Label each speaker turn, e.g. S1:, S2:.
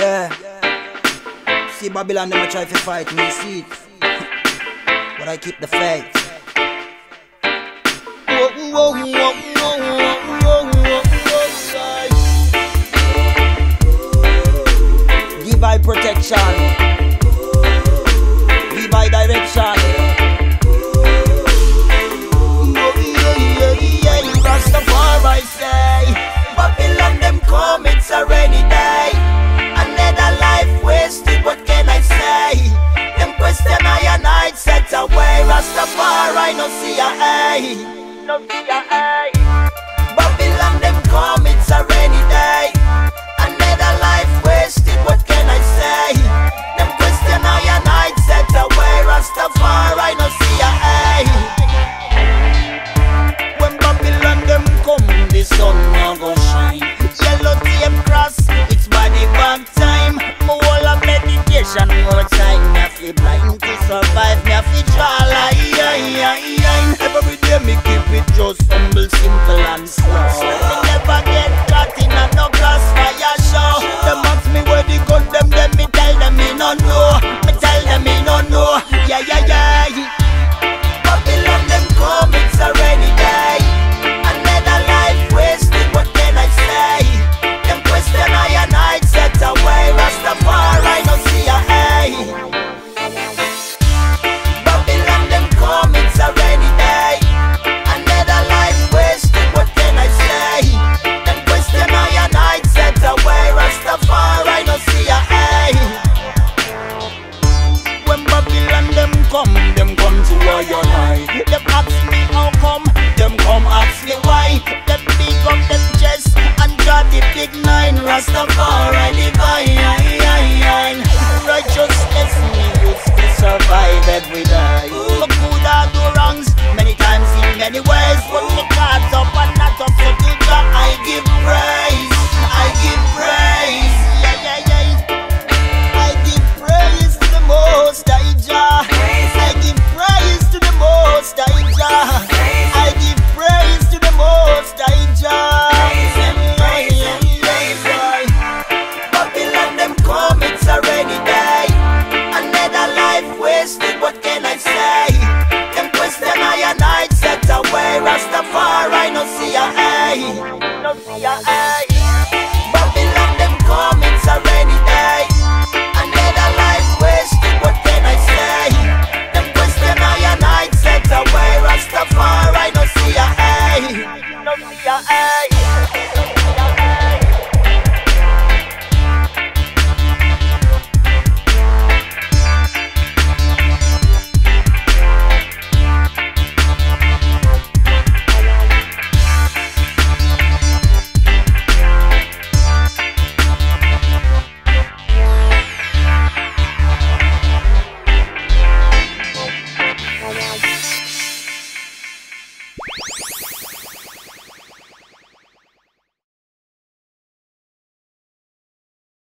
S1: Yeah. See Babylon, them a try to fight me, see it. But I keep the faith. Give I protection. Give I direction. Rastafari say, Babylon them come, it's a rainy day. Another life wasted, what can I say? Them question I and I set away. Rastafari no see a hey, no see a hey. Babylon them come, it's a rainy day. Another life wasted, what can I say? Them question I and I set away. Rastafari no see a hey. When Babylon them come, the sun now go shine. Yellow tape cross, it's body bag time. More whole of meditation, more time. Me a fi blind to survive, me a fi draw line. Every day me keep it just humble, simple and slow. Me never get caught in a no crossfire show. Them ask me where the gun them, me tell them me no know. Me tell them me no know. Yeah. Babylon them come, it's a rainy day. Another life wasted, what can I say? Them question I and I set away. Rastafari no see a hey. Babylon them come, it's a rainy day. Another life wasted, what can I say? Them question I and I set away. Rastafari no see a hey. When Babylon them come to where you lie. Them ask me how come, them come ask me why. Them big up them chest and draw the big nine. Rastafari divine. Righteousness me use to survive every day. But good I do wrongs many times in many ways. Put me cards up and not up, so to God I give praise.